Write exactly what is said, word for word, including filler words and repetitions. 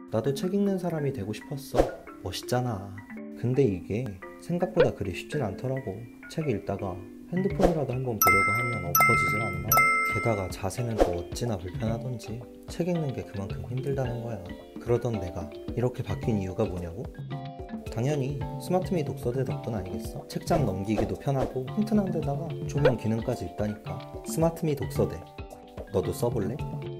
나도 책 읽는 사람이 되고 싶었어. 멋있잖아. 근데 이게 생각보다 그리 쉽진 않더라고. 책 읽다가 핸드폰이라도 한번 보려고 하면 엎어지질 않나? 게다가 자세는 또 어찌나 불편하던지. 책 읽는 게 그만큼 힘들다는 거야. 그러던 내가 이렇게 바뀐 이유가 뭐냐고? 당연히 스마트미 독서대 덕분 아니겠어? 책장 넘기기도 편하고 튼튼한 데다가 조명 기능까지 있다니까. 스마트미 독서대, 너도 써볼래?